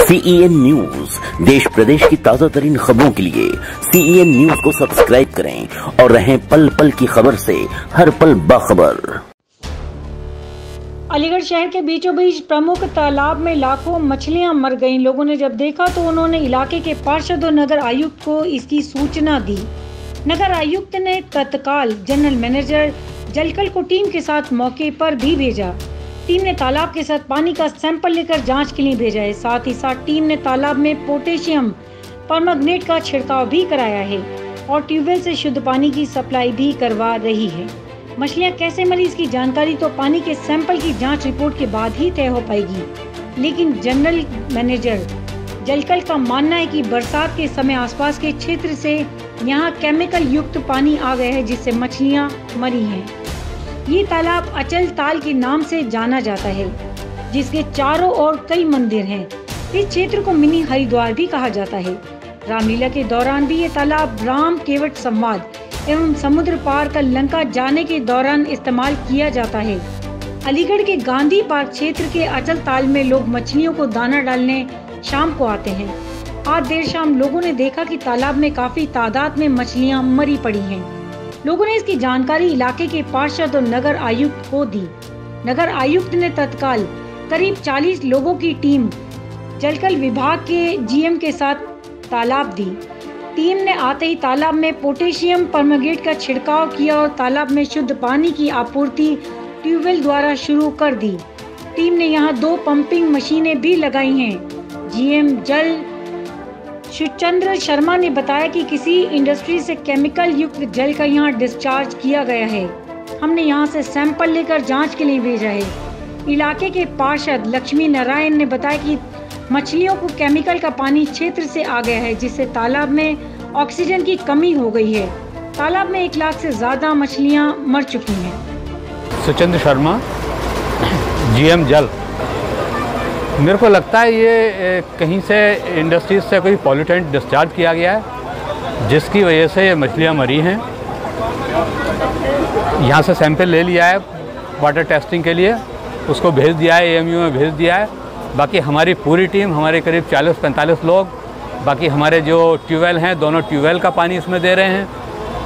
CEN news देश प्रदेश की ताजा तरीन खबरों के लिए CEN न्यूज को सब्सक्राइब करें और रहें पल पल की खबर से हर पल बाखबर। अलीगढ़ शहर के बीचों बीच प्रमुख तालाब में लाखों मछलियां मर गईं। लोगों ने जब देखा तो उन्होंने इलाके के पार्षद और नगर आयुक्त को इसकी सूचना दी। नगर आयुक्त ने तत्काल जनरल मैनेजर जलकल को टीम के साथ मौके पर भी भेजा। टीम ने तालाब के साथ पानी का सैंपल लेकर जांच के लिए भेजा है। साथ ही साथ टीम ने तालाब में पोटेशियम परमैंगनेट का छिड़काव भी कराया है और ट्यूबवेल से शुद्ध पानी की सप्लाई भी करवा रही है। मछलियां कैसे मरी इसकी जानकारी तो पानी के सैंपल की जांच रिपोर्ट के बाद ही तय हो पाएगी, लेकिन जनरल मैनेजर जलकल का मानना है कि बरसात के समय आसपास के क्षेत्र से यहां केमिकल युक्त पानी आ गया है, जिससे मछलियां मरी हैं। ये तालाब अचल ताल के नाम से जाना जाता है, जिसके चारों ओर कई मंदिर हैं। इस क्षेत्र को मिनी हरिद्वार भी कहा जाता है। रामलीला के दौरान भी ये तालाब राम केवट संवाद एवं समुद्र पार कर लंका जाने के दौरान इस्तेमाल किया जाता है। अलीगढ़ के गांधी पार्क क्षेत्र के अचल ताल में लोग मछलियों को दाना डालने शाम को आते हैं। आज देर शाम लोगों ने देखा कि तालाब में काफी तादाद में मछलियां मरी पड़ी हैं। लोगों ने इसकी जानकारी इलाके के पार्षद और नगर आयुक्त को दी। नगर आयुक्त ने तत्काल करीब 40 लोगों की टीम जलकल विभाग के GM के साथ तालाब दी। टीम ने आते ही तालाब में पोटेशियम परमैंगनेट का छिड़काव किया और तालाब में शुद्ध पानी की आपूर्ति ट्यूबवेल द्वारा शुरू कर दी। टीम ने यहां 2 पंपिंग मशीनें भी लगाई हैं। GM जल शिवचंद्र शर्मा ने बताया कि किसी इंडस्ट्री से केमिकल युक्त जल का यहां डिस्चार्ज किया गया है। हमने यहां से सैंपल लेकर जांच के लिए भेजा है। इलाके के पार्षद लक्ष्मी नारायण ने बताया कि मछलियों को केमिकल का पानी क्षेत्र से आ गया है, जिससे तालाब में ऑक्सीजन की कमी हो गई है। तालाब में 1 लाख से ज्यादा मछलियां मर चुकी हैं। शिवचंद्र शर्मा, GM जल। मेरे को लगता है ये कहीं से इंडस्ट्रीज से कोई पॉल्यूटेंट डिस्चार्ज किया गया है, जिसकी वजह से ये मछलियाँ मरी हैं। यहाँ से सैंपल ले लिया है वाटर टेस्टिंग के लिए, उसको भेज दिया है, AMU में भेज दिया है। बाकी हमारी पूरी टीम, हमारे करीब 40-45 लोग, बाकी हमारे जो ट्यूबवेल हैं, दोनों ट्यूबवेल का पानी इसमें दे रहे हैं।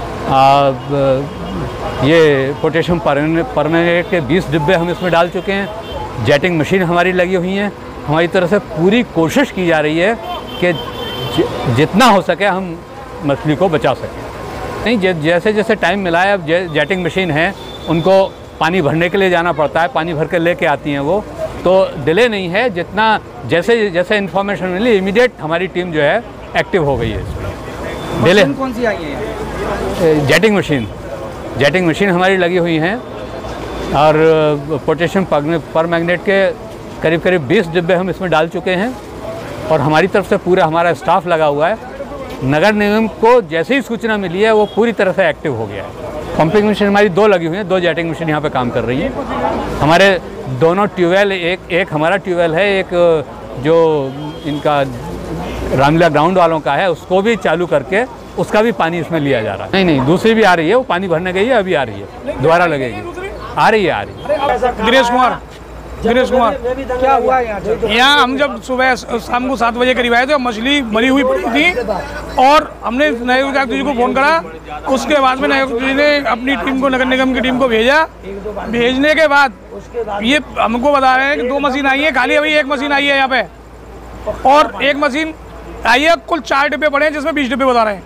ये पोटेशियम परमैंगनेट के 20 डिब्बे हम इसमें डाल चुके हैं। जेटिंग मशीन हमारी लगी हुई हैं। हमारी तरफ से पूरी कोशिश की जा रही है कि जितना हो सके हम मछली को बचा सकें। नहीं, जैसे जैसे टाइम मिला है, अब जेटिंग मशीन है, उनको पानी भरने के लिए जाना पड़ता है, पानी भर के लेके आती हैं वो, तो डिले नहीं है। जितना जैसे जैसे इन्फॉर्मेशन मिली, इमीडिएट हमारी टीम जो है एक्टिव हो गई है इसमें। डिले कौन सी आई है? जेटिंग मशीन हमारी लगी हुई हैं और पोटेशियम परमैंगनेट के करीब 20 डिब्बे हम इसमें डाल चुके हैं और हमारी तरफ से पूरा हमारा स्टाफ लगा हुआ है। नगर निगम को जैसे ही सूचना मिली है वो पूरी तरह से एक्टिव हो गया है। पंपिंग मशीन हमारी 2 लगी हुई हैं, 2 जेटिंग मशीन यहाँ पे काम कर रही है। हमारे दोनों ट्यूबवेल, एक हमारा ट्यूबवेल है, एक जो इनका रामलीला ग्राउंड वालों का है, उसको भी चालू करके उसका भी पानी इसमें लिया जा रहा है। नहीं, दूसरी भी आ रही है, वो पानी भरने गई है, अभी आ रही है, दोबारा लगेगी। आ रही है। गिरीश कुमार, क्या हुआ यहाँ? हम जब सुबह शाम को 7 बजे करीब आए थे, मछली मरी हुई पड़ी थी और हमने नायक जी को फ़ोन करा। उसके बाद में नायक जी ने अपनी टीम को, नगर निगम की टीम को भेजा। भेजने के बाद ये हमको बता रहे हैं कि 2 मशीन आई है, खाली अभी 1 मशीन आई है यहाँ पे, और 1 मशीन आई है। कुल 4 डिब्बे पड़े हैं, जिसमें 20 डिब्बे बता रहे हैं।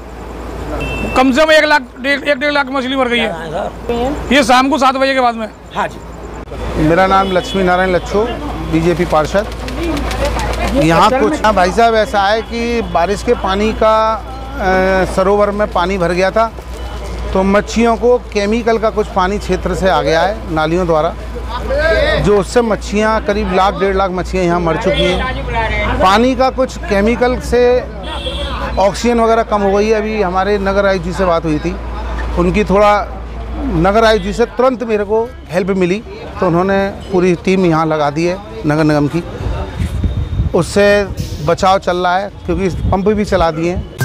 कम से कम 1 लाख मछली मर गई है, ये शाम को 7 बजे के बाद में। हाँ जी, मेरा नाम लक्ष्मी नारायण लच्छो, BJP पार्षद। यहाँ कुछ भाई साहब ऐसा है कि बारिश के पानी का सरोवर में पानी भर गया था, तो मच्छियों को केमिकल का कुछ पानी क्षेत्र से आ गया है नालियों द्वारा, जो उससे मच्छियाँ करीब 1.5 लाख मच्छियाँ यहाँ मर चुकी हैं। पानी का कुछ केमिकल से ऑक्सीजन वगैरह कम हो गई है। अभी हमारे नगर आयुक्त जी से बात हुई थी, उनकी थोड़ा नगर आयुक्त जी से तुरंत मेरे को हेल्प मिली, तो उन्होंने पूरी टीम यहाँ लगा दी है नगर निगम की। उससे बचाव चल रहा है, क्योंकि पंप भी चला दिए हैं।